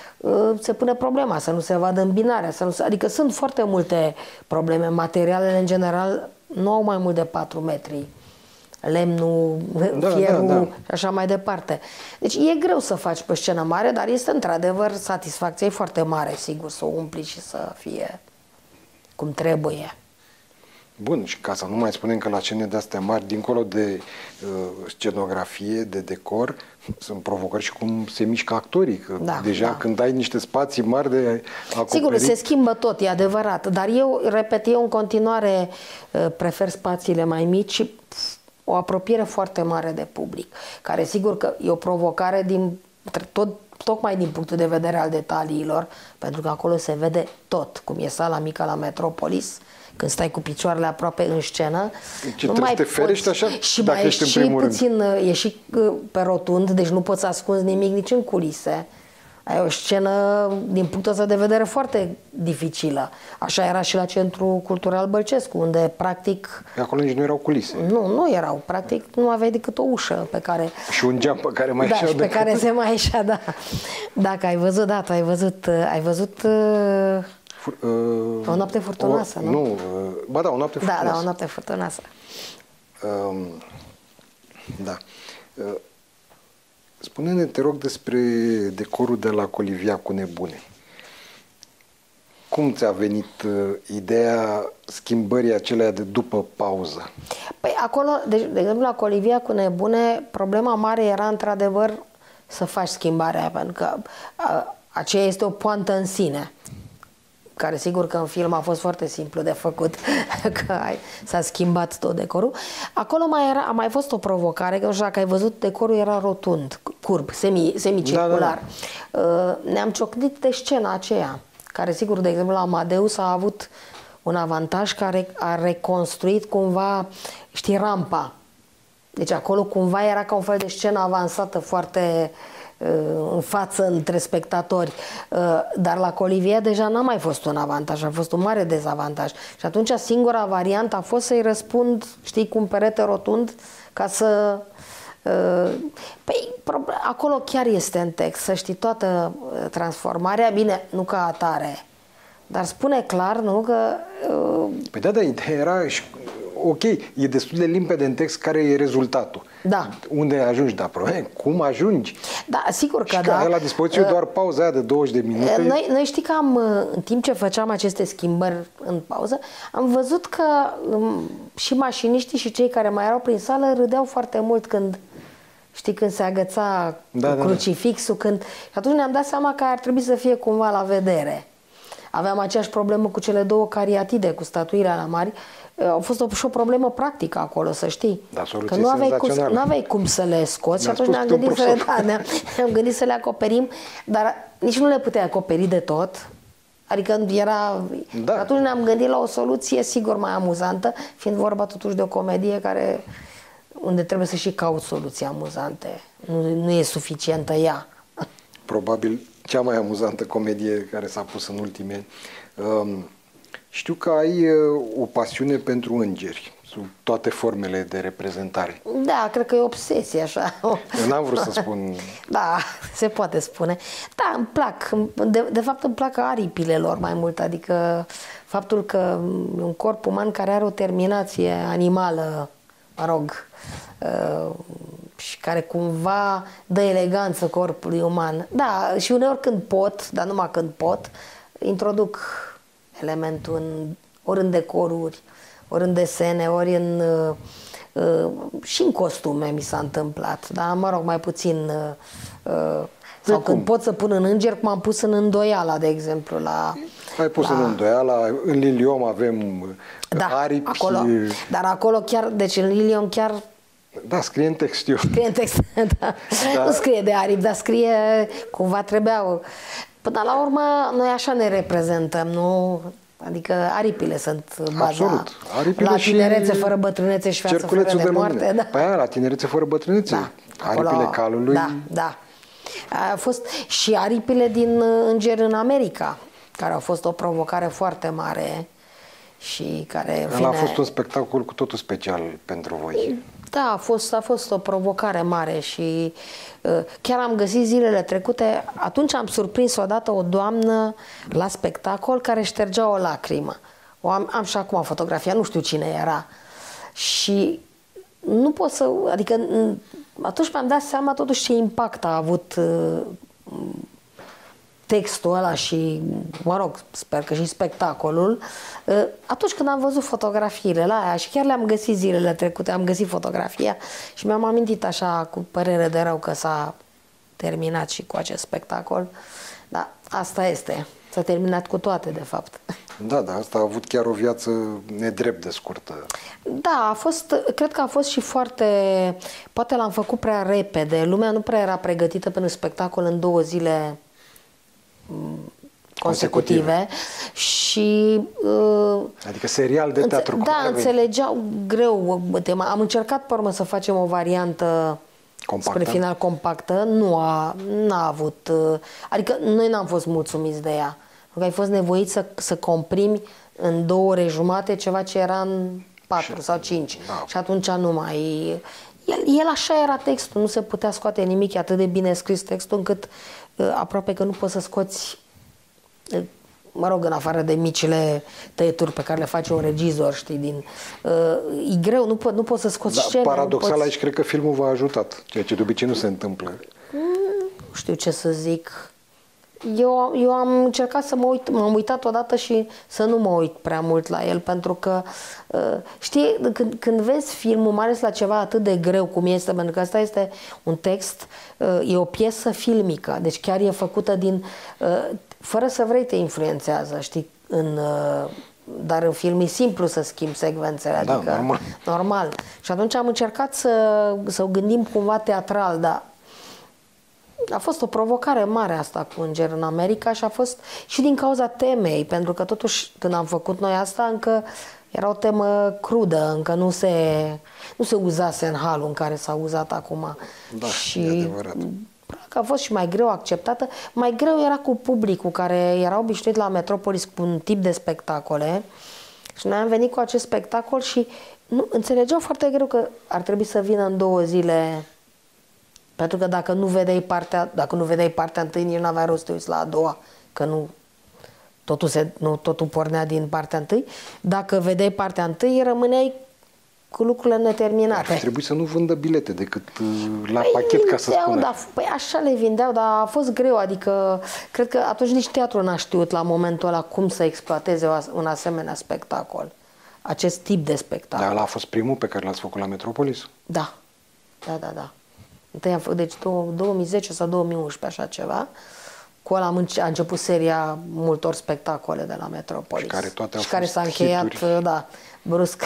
se pune problema să nu se vadă îmbinarea. Să nu se... Adică sunt foarte multe probleme. Materialele, în general, nu au mai mult de patru metri. Lemnul, da, fierul da, da. și așa mai departe. Deci e greu să faci pe scenă mare, dar este într-adevăr satisfacția e foarte mare, sigur, să o umpli și să fie cum trebuie. Bun, și ca să nu mai spunem că la scene de-astea mari, dincolo de uh, scenografie, de decor, sunt provocări și cum se mișcă actorii. Că da, deja da. când ai niște spații mari de acoperit... Sigur, se schimbă tot, e adevărat, dar eu, repet, eu în continuare uh, prefer spațiile mai mici și pf, o apropiere foarte mare de public, care sigur că e o provocare din, tot, tocmai din punctul de vedere al detaliilor, pentru că acolo se vede tot, cum e sala mică la Metropolis, când stai cu picioarele aproape în scenă. Ce nu mai te ferești așa și dacă mai ești și în primul puțin, rând. E și pe rotund, deci nu poți să ascunzi nimic nici în culise. Ai o scenă, din punctul ăsta de vedere, foarte dificilă. Așa era și la Centrul Cultural Bălcescu, unde, practic... Acolo nici nu erau culise. Nu, nu erau. Practic, nu aveai decât o ușă pe care... Și un geam pe care mai da, ieșea. și pe care se mai ieșea, da. Dacă ai văzut, da, tu ai văzut... Ai văzut... Uh, Fur, uh, o noapte furtunoasă, o, nu? Nu, uh, ba da, o noapte furtunoasă. Da, da, o noapte furtunoasă. Uh, da. Uh, Spune-ne, te rog, despre decorul de la Colivia cu Nebune. Cum ți-a venit uh, ideea schimbării acelea de după pauză? Păi acolo, de, de exemplu, la Colivia cu Nebune, problema mare era într-adevăr să faci schimbarea, pentru că a, aceea este o poantă în sine, care sigur că în film a fost foarte simplu de făcut, că s-a schimbat tot decorul. Acolo mai era, a mai fost o provocare, că nu știu dacă ai văzut, decorul era rotund, curb, semi, semicircular. Da, da, da. Ne-am ciocnit de scena aceea, care sigur, de exemplu, la Amadeus a avut un avantaj, care a reconstruit cumva, știi, rampa. Deci acolo cumva era ca un fel de scenă avansată foarte în față între spectatori, dar la Colivia deja n-a mai fost un avantaj, a fost un mare dezavantaj. Și atunci singura variantă a fost să-i răspund, știi, cu un perete rotund, ca să... Păi, acolo chiar este în text, să știi, toată transformarea, bine, nu ca atare, dar spune clar, nu, că... Păi da, da, ideea era... Ok, e destul de limpede în text care e rezultatul. Da. Unde ajungi, da, probleme, cum ajungi? Da, sigur că și da. Și la dispoziție uh, doar pauza aia de douăzeci de minute. Noi, noi știi că am, în timp ce făceam aceste schimbări în pauză, am văzut că um, și mașiniștii și cei care mai erau prin sală râdeau foarte mult când, știi, când se agăța da, crucifixul, da, da. Când... Și atunci ne-am dat seama că ar trebui să fie cumva la vedere. Aveam aceeași problemă cu cele două cariatide, cu statuile la mari. A fost o, și o problemă practică acolo, să știi. Da, că nu aveai, cum, nu aveai cum să le scoți și atunci ne-am gândit, să le, da, ne-am, ne-am gândit să le acoperim, dar nici nu le puteai acoperi de tot. Adică era... Da. Atunci ne-am gândit la o soluție, sigur, mai amuzantă, fiind vorba totuși de o comedie care, unde trebuie să și cauți soluții amuzante. Nu, nu e suficientă ea. Probabil cea mai amuzantă comedie care s-a pus în ultimii ani. Um, Știu că ai o pasiune pentru îngeri, sub toate formele de reprezentare. Da, cred că e obsesie, așa. Eu n-am vrut să spun... Da, se poate spune. Da, îmi plac. De, de fapt îmi plac aripile lor mai mult, adică faptul că un corp uman care are o terminație animală, mă rog, uh, și care cumva dă eleganță corpului uman. Da, și uneori când pot, dar numai când pot, introduc elementul în, ori în decoruri, ori în desene, ori în uh, uh, și în costume mi s-a întâmplat, dar mă rog, mai puțin uh, uh, Sau cum? Când pot să pun în înger, cum am pus în Îndoiala, de exemplu. La, Ai pus la... în Îndoiala, în Liliom avem da, aripi. Acolo, dar acolo chiar, deci în Liliom chiar... Da, scrie în text, eu. Scrie în text, da. da. Nu scrie de aripi, dar scrie cumva trebuiau. Până la urmă, noi așa ne reprezentăm, nu... Adică aripile sunt baza. Absolut. Aripile la tinerețe și fără bătrânețe și viață fără de, de moarte. Da. Păi aia, la tinerețe fără bătrânețe. Da. Aripile Acolo, calului. Da, da. A fost și aripile din Înger în America, care au fost o provocare foarte mare și care... Ăla a fost un spectacol cu totul special pentru voi. Da, a fost, a fost o provocare mare și uh, chiar am găsit zilele trecute, atunci am surprins odată o doamnă la spectacol care ștergea o lacrimă. O am, am și acum fotografia, nu știu cine era. Și nu pot să, adică atunci mi-am dat seama totuși ce impact a avut uh, textul ăla și, mă rog, sper că și spectacolul, atunci când am văzut fotografiile la aia și chiar le-am găsit zilele trecute, am găsit fotografia și mi-am amintit așa cu părere de rău că s-a terminat și cu acest spectacol, dar asta este, s-a terminat cu toate de fapt. Da, da, asta a avut chiar o viață nedrept de scurtă. Da, a fost, cred că a fost și foarte, poate l-am făcut prea repede, lumea nu prea era pregătită pentru spectacol în două zile consecutive și uh, adică serial de teatru. Da, înțelegeau greu tema. Am încercat pe urmă să facem o variantă compactă. Spre final compactă, nu a, n-a avut, uh, adică noi n-am fost mulțumiți de ea. Pentru că ai fost nevoit să, să comprimi în două ore jumate ceva ce era în patru și, sau cinci. Da. Și atunci nu mai... El, el așa era textul, nu se putea scoate nimic, e atât de bine scris textul încât uh, aproape că nu poți să scoți, uh, mă rog, în afară de micile tăieturi pe care le face un regizor, știi, din... Uh, e greu, nu, po nu poți să scoți da, scene. Paradoxal poți... aici cred că filmul v-a ajutat, ceea ce de obicei nu se întâmplă. Mm, nu știu ce să zic. Eu, eu am încercat să mă uit, m-am uitat odată și să nu mă uit prea mult la el, pentru că, știi, când, când vezi filmul, mai ales la ceva atât de greu cum este, pentru că asta este un text, e o piesă filmică, deci chiar e făcută din, fără să vrei te influențează, știi, în... Dar în film e simplu să schimbi secvențele, da, adică normal. normal. Și atunci am încercat să, să o gândim cumva teatral, dar a fost o provocare mare asta cu Înger în America și a fost și din cauza temei, pentru că totuși când am făcut noi asta încă era o temă crudă, încă nu se, nu se uzase în halul în care s-a uzat acum. Da, și a fost și mai greu acceptată. Mai greu era cu publicul care era obișnuit la Metropolis cu un tip de spectacole și noi am venit cu acest spectacol și nu, înțelegeau foarte greu că ar trebui să vină în două zile. Pentru că dacă nu vedeai partea, dacă nu vedeai partea întâi, nici nu aveai rost să te uiți la a doua, că nu totul, se, nu totul pornea din partea întâi. Dacă vedeai partea întâi, rămâneai cu lucrurile neterminate. Ar trebui să nu vândă bilete decât la păi pachet, ca să spunem. Da, păi așa le vindeau, dar a fost greu, adică cred că atunci nici teatrul n-a știut la momentul ăla cum să exploateze un asemenea spectacol. Acest tip de spectacol. Dar ăla a fost primul pe care l-ați făcut la Metropolis? Da, da, da, da. Întâi am făcut, deci două mii zece sau două mii unsprezece, așa ceva. Cu ăla a început seria multor spectacole de la Metropolis. Și care toate au și care s-a încheiat, hituri. Da, brusc.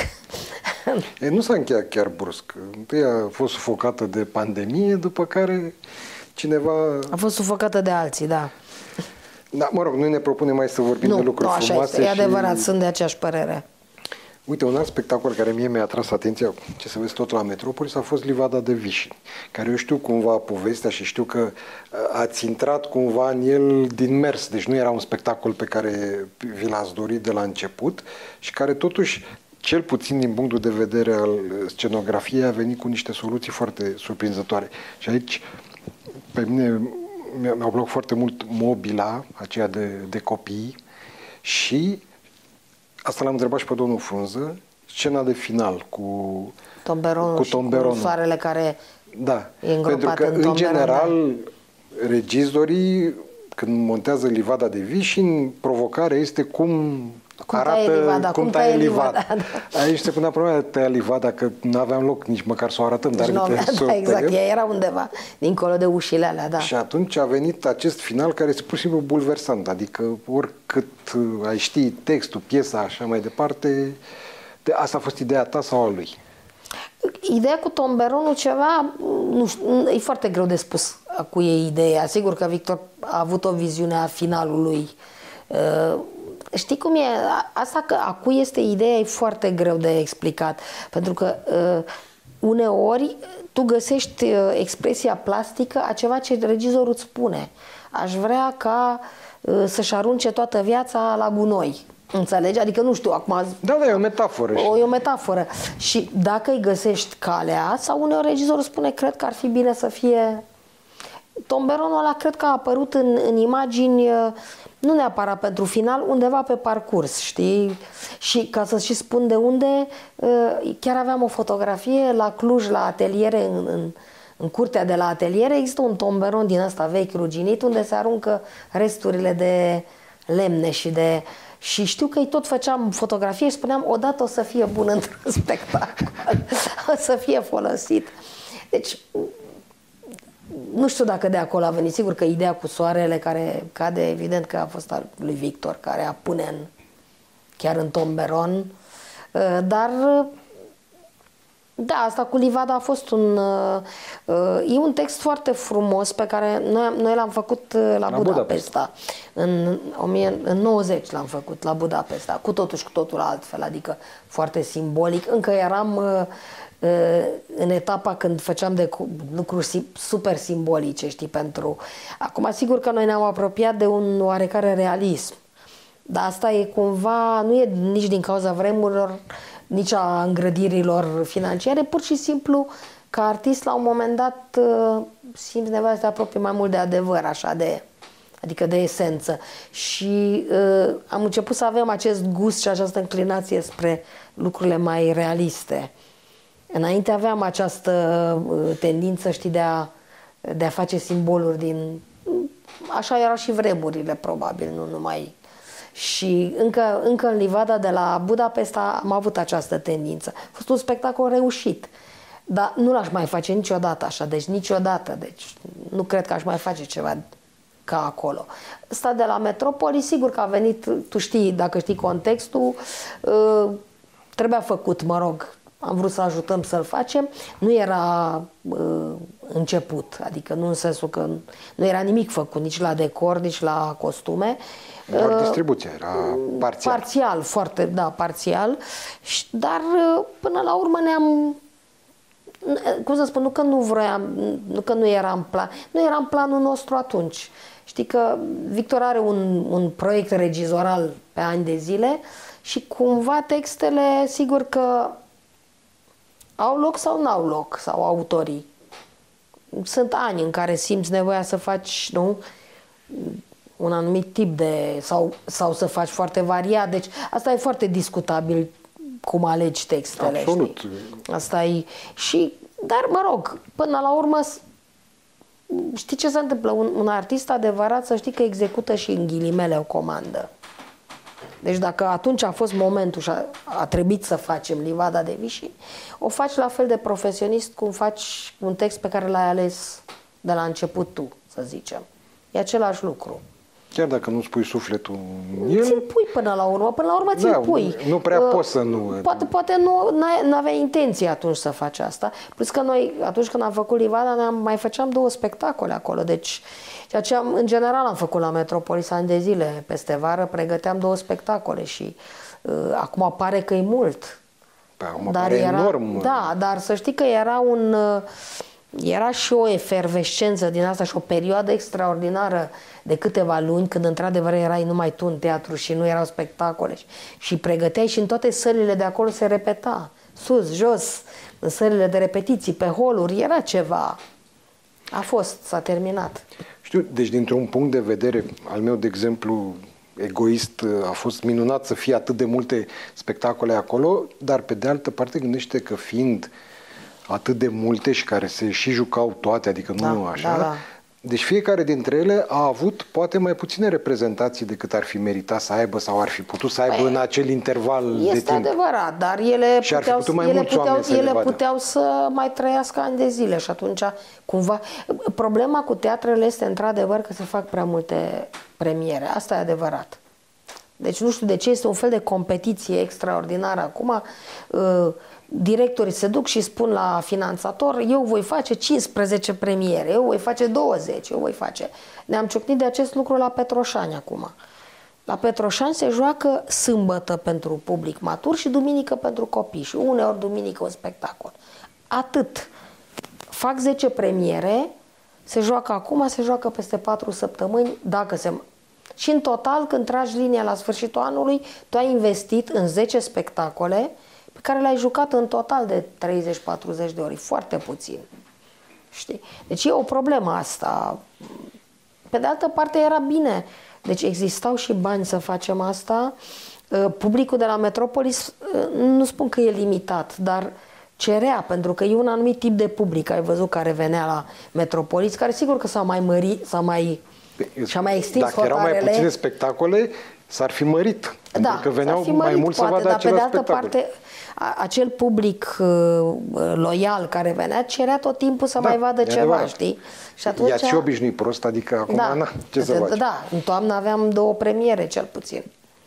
E, nu s-a încheiat chiar brusc. Întâi a fost sufocată de pandemie, după care cineva... A fost sufocată de alții, da. Da, mă rog, noi ne propunem mai să vorbim nu, de lucruri nu, așa frumoase. Este, e și... adevărat, sunt de aceeași părere. Uite, un alt spectacol care mie mi-a atras atenția, ce să vezi tot la Metropolis, a fost Livada de Vișini, care eu știu cumva povestea și știu că ați intrat cumva în el din mers, deci nu era un spectacol pe care vi l-ați dorit de la început și care totuși, cel puțin din punctul de vedere al scenografiei, a venit cu niște soluții foarte surprinzătoare. Și aici, pe mine, mi-a plăcut foarte mult mobila, aceea de, de copii și... Asta l-am întrebat și pe domnul Frunză, scena de final cu tomberonul, cu, tomberonul. Cu soarele care da, e îngropat pentru că, în, în general, regizorii, când montează Livada de Vișini, provocarea este cum Cum taie livada, cum taie livada. Aici se punea problema de taia livada, că nu aveam loc nici măcar să o arătăm, deci dar avea, da, exact, ea era undeva dincolo de ușile alea, da. Și atunci a venit acest final care este pur și simplu bulversant, adică oricât ai ști textul, piesa, așa mai departe, de asta a fost ideea ta sau a lui? Ideea cu tomberonul ceva, nu știu, e foarte greu de spus cu ei ideea. Sigur că Victor a avut o viziune a finalului. Uh, știi cum e? Asta că a cui este ideea e foarte greu de explicat. Pentru că uh, uneori tu găsești uh, expresia plastică a ceva ce regizorul îți spune. Aș vrea ca uh, să-și arunce toată viața la gunoi. Înțelegi? Adică nu știu, acum... Da, da, e o metaforă. O, e o metaforă. Și dacă îi găsești calea, sau uneori regizorul spune, cred că ar fi bine să fie... Tomberonul ăla cred că a apărut în, în imagini, nu neapărat pentru final, undeva pe parcurs, știi? Și ca să și spun de unde, chiar aveam o fotografie la Cluj, la ateliere, în, în, în curtea de la ateliere, există un tomberon din ăsta vechi, ruginit, unde se aruncă resturile de lemne și de... Și știu că îi tot făceam fotografie și spuneam, odată o să fie bun într-un spectacol, o să fie folosit. Deci, nu știu dacă de acolo a venit. Sigur că ideea cu soarele care cade, evident că a fost al lui Victor, care a pune în, chiar în tomberon. Dar, da, asta cu livada a fost un... E un text foarte frumos pe care noi, noi l-am făcut la, la Budapesta. Budapesta. În, în nouăzeci l-am făcut la Budapesta, cu totul și cu totul altfel, adică foarte simbolic. Încă eram în etapa când făceam de lucruri super simbolice, știi, pentru... Acum, sigur că noi ne-am apropiat de un oarecare realism, dar asta e cumva, nu e nici din cauza vremurilor, nici a îngrădirilor financiare, pur și simplu, ca artist, la un moment dat, simți nevoia să te apropii mai mult de adevăr, așa, de... adică de esență. Și uh, am început să avem acest gust și această înclinație spre lucrurile mai realiste. Înainte aveam această uh, tendință, știi, de a, de a face simboluri din... Așa erau și vremurile, probabil, nu numai... Și încă, încă în livada de la Budapesta am avut această tendință. A fost un spectacol reușit, dar nu l-aș mai face niciodată așa, deci niciodată. Deci nu cred că aș mai face ceva ca acolo. Ăsta de la Metropoli, sigur că a venit, tu știi, dacă știi contextul, uh, trebuia făcut, mă rog, am vrut să ajutăm să-l facem. Nu era uh, început, adică nu în sensul că nu era nimic făcut, nici la decor, nici la costume. Doar uh, distribuția era parțial. Parțial, foarte, da, parțial. Dar uh, până la urmă ne-am... Cum să spun, nu că nu vroiam, nu că nu era în plan, nu era în planul nostru atunci. Știi că Victor are un, un proiect regizoral pe ani de zile și cumva textele, sigur că au loc sau nu au loc, sau autorii. Sunt ani în care simți nevoia să faci, nu, un anumit tip de, sau, sau să faci foarte variat. Deci asta e foarte discutabil cum alegi textele. Absolut. Știi? Asta e. Și, dar mă rog, până la urmă, știi ce se întâmplă? Un, un artist adevărat, să știi că execută și în ghilimele o comandă. Deci dacă atunci a fost momentul și a, a trebuit să facem Livada de Vichy, o faci la fel de profesionist cum faci un text pe care l-ai ales de la început tu, să zicem. E același lucru. Chiar dacă nu spui sufletul în el... Ți-l pui până la urmă, până la urmă ți-l da, pui. Nu prea uh, poți să nu... Poate, poate nu aveai intenție atunci să faci asta. Plus că noi, atunci când am făcut Livada, ne-am, mai făceam două spectacole acolo. Deci, ceea ce am, în general am făcut la Metropolis ani de zile, peste vară, pregăteam două spectacole și uh, acum pare că e mult. Păi, acum dar pare era, enorm. Da, dar să știi că era un... Uh, Era și o efervescență din asta și o perioadă extraordinară de câteva luni, când într-adevăr erai numai tu în teatru și nu erau spectacole. Și pregăteai și în toate sălile de acolo se repeta. Sus, jos, în sălile de repetiții, pe holuri, era ceva. A fost, s-a terminat. Știu, deci dintr-un punct de vedere al meu, de exemplu, egoist, a fost minunat să fie atât de multe spectacole acolo, dar pe de altă parte gândește că fiind atât de multe și care se și jucau toate, adică nu da, așa, da, da. Deci fiecare dintre ele a avut poate mai puține reprezentații decât ar fi meritat să aibă sau ar fi putut să aibă păi, în acel interval de timp. Este adevărat, dar ele și puteau, mai ele, puteau, să ele puteau să mai trăiască ani de zile și atunci cumva... Problema cu teatrele este într-adevăr că se fac prea multe premiere. Asta e adevărat. Deci nu știu de ce, este un fel de competiție extraordinară acum. Directorii se duc și spun la finanțator: eu voi face cincisprezece premiere, eu voi face douăzeci, eu voi face... Ne-am ciocnit de acest lucru la Petroșani acum. La Petroșani se joacă sâmbătă pentru public matur și duminică pentru copii și uneori duminică un spectacol. Atât. Fac zece premiere, se joacă acum, se joacă peste patru săptămâni, dacă se... Și în total, când tragi linia la sfârșitul anului, tu ai investit în zece spectacole pe care le-ai jucat în total de treizeci patruzeci de ori. Foarte puțin. Știi? Deci e o problemă asta. Pe de altă parte era bine. Deci existau și bani să facem asta. Publicul de la Metropolis, nu spun că e limitat, dar cerea, pentru că e un anumit tip de public, ai văzut, care venea la Metropolis, care sigur că s-a mai mărit, s-a mai... și-a mai extins Dacă hotarele. erau mai puține spectacole, s-ar fi mărit. Da, pentru că veneau fi mărit, mai mult poate, să vadă dar pe de altă spectacol. parte, a, acel public uh, loial care venea cerea tot timpul să da, mai vadă ceva, adevărat. Știi? Și atunci... I-ați și obișnuit prost, adică acum, da, na, ce să faci? Da, în toamnă aveam două premiere, cel puțin.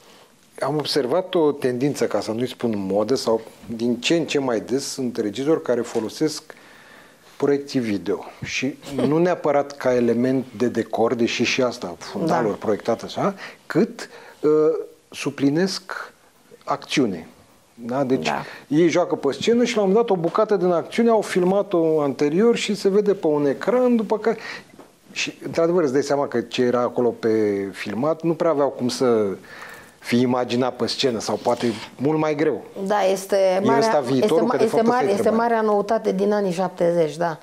Am observat o tendință, ca să nu-i spun modă, sau din ce în ce mai des sunt regizori care folosesc proiecții video și nu neapărat ca element de decor, deși și asta, fundaluri da. proiectate așa, cât uh, suplinesc acțiune. Da? Deci da. ei joacă pe scenă și la un moment dat o bucată din acțiune au filmat-o anterior și se vede pe un ecran, după care... Și într-adevăr îți dai seama că ce era acolo pe filmat nu prea aveau cum să fi imaginat pe scenă sau poate mult mai greu. Da, este marea, viitorul, este, că este, mare, este mare. marea noutate din anii șaptezeci, da.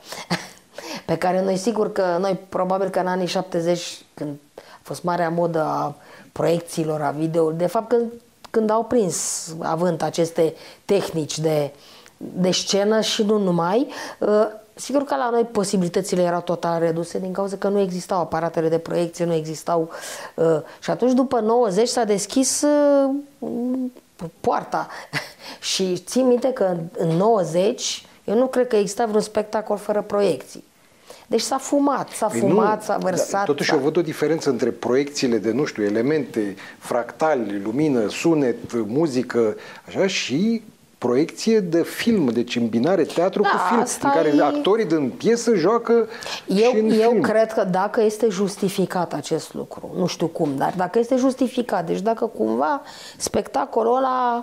Pe care noi sigur că, noi probabil că în anii șaptezeci, când a fost marea modă a proiecțiilor, a videoului, de fapt când, când au prins având aceste tehnici de, de scenă și nu numai, sigur că la noi posibilitățile erau total reduse din cauza că nu existau aparatele de proiecție, nu existau... Uh, și atunci după nouăzeci s-a deschis uh, poarta. Și țin minte că în nouăzeci eu nu cred că exista vreun spectacol fără proiecții. Deci s-a fumat, s-a păi fumat, s-a vărsat. Totuși eu văd o diferență între proiecțiile de, nu știu, elemente, fractali, lumină, sunet, muzică, așa, și proiecție de film, deci îmbinare teatru da, cu film, în care e... actorii din piesă joacă eu, și în eu film. cred că dacă este justificat acest lucru, nu știu cum, dar dacă este justificat, deci dacă cumva spectacolul ăla,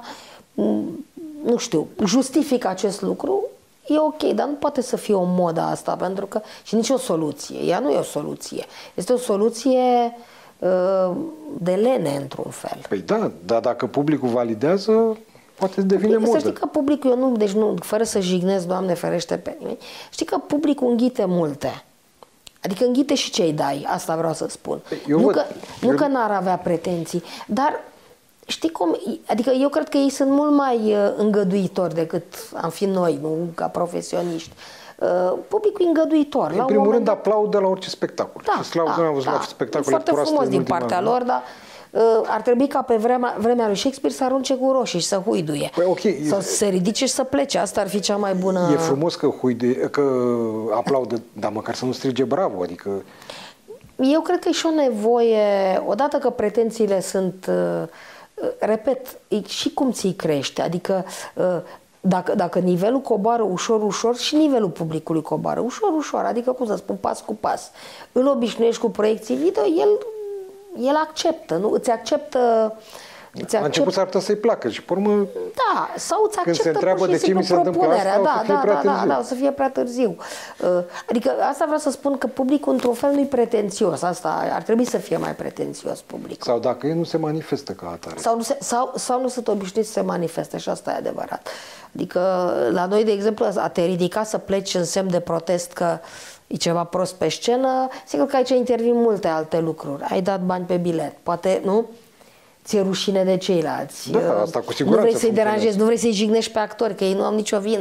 nu știu, justifică acest lucru, e ok, dar nu poate să fie o modă asta, pentru că și nici o soluție, ea nu e o soluție, este o soluție uh, de lene într-un fel. Păi da, dar dacă publicul validează, poate devine modă. Să știi că publicul, eu nu, deci nu, fără să jignesc, Doamne ferește pe nimeni, știi că publicul înghite multe. Adică înghite și ce-i dai, asta vreau să spun. Eu nu văd, că, eu... nu că n-ar avea pretenții, dar știi cum, adică eu cred că ei sunt mult mai îngăduitori decât am fi noi, nu ca profesioniști. Uh, publicul îngăduitor. În primul rând aplaudă la orice spectacol. Da, și da, da, da. E foarte frumos din partea an, lor, dar uh, ar trebui ca pe vremea, vremea lui Shakespeare să arunce cu roșii și să huiduie. Păi, okay, sau să se ridice și să plece. Asta ar fi cea mai bună... E frumos că, huide, că aplaudă, dar măcar să nu strige bravo. Adică... Eu cred că e și o nevoie, odată că pretențiile sunt, uh, repet, și cum ți-i crește. Adică uh, Dacă, dacă nivelul coboară ușor, ușor, și nivelul publicului coboară ușor, ușor, adică, cum să spun, pas cu pas. Îl obișnuiești cu proiecții video, el, el acceptă, nu? Îți acceptă... Îți La început s-ar putea să-i placă și, pe urmă, da, sau îți acceptă când se întreabă de ce mi se întâmplă asta, da, o să fie da, prea da, târziu. Da, da, o să fie prea târziu. Adică asta vreau să spun, că publicul, într-un fel, nu-i pretențios. Asta ar trebui să fie mai pretențios publicul. Sau dacă el nu se manifestă ca atare. Sau nu, se, sau, sau nu sunt obișnuiți să se manifeste, și asta e adevărat. Adică la noi, de exemplu, a te ridica să pleci în semn de protest că e ceva prost pe scenă, sigur că aici intervin multe alte lucruri. Ai dat bani pe bilet, poate, nu? Ți-e rușine de ceilalți. Da, asta cu siguranță. Nu vrei să-i deranjezi, nu vrei să-i jignești pe actori, că ei nu au nicio vină.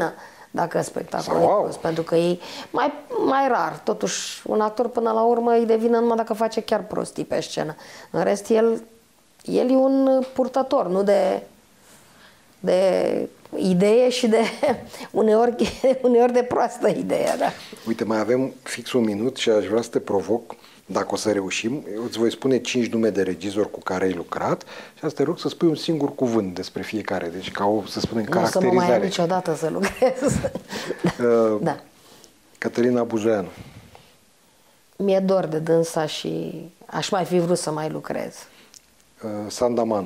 dacă spectacolul Wow. e prost, pentru că ei mai, mai rar, totuși un actor până la urmă îi devine numai dacă face chiar prostii pe scenă. În rest, el, el e un purtător, nu de, de idee și de uneori, uneori de proastă idee. Da. Uite, mai avem fix un minut și aș vrea să te provoc, dacă o să reușim. Eu îți voi spune cinci nume de regizori cu care ai lucrat și asta te rog să spui un singur cuvânt despre fiecare. Deci ca o, să spunem, Nu o să caracterizare. mă mai am niciodată să lucrez. Uh, Da. Cătălina Buzoianu. Mi-e dor de dânsa și aș mai fi vrut să mai lucrez. Uh, Sandaman.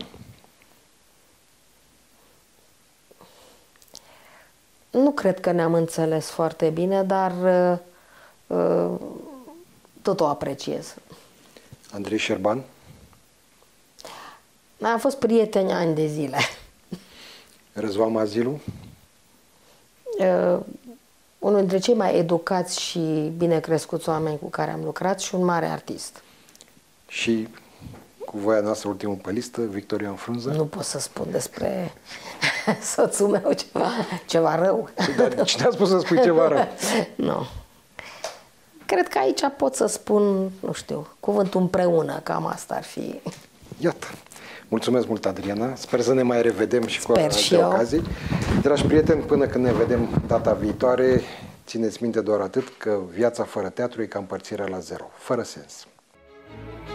Nu cred că ne-am înțeles foarte bine, dar uh, uh, tot o apreciez. Andrei Șerban. Noi am fost prieteni ani de zile. Răzvan Mazilu. Uh, unul dintre cei mai educați și bine crescuți oameni cu care am lucrat și un mare artist. Și cu voia noastră, ultimul pe listă, Victorian Frunză. Nu pot să spun despre soțul meu ceva, ceva rău. Dar cine a spus să spui ceva rău? Nu. Cred că aici pot să spun, nu știu, cuvântul împreună, cam asta ar fi. Iată. Mulțumesc mult, Adriana. Sper să ne mai revedem și Sper cu și alte eu. ocazii. Dragi prieteni, până când ne vedem data viitoare, țineți minte doar atât, că viața fără teatru e ca împărțirea la zero, fără sens.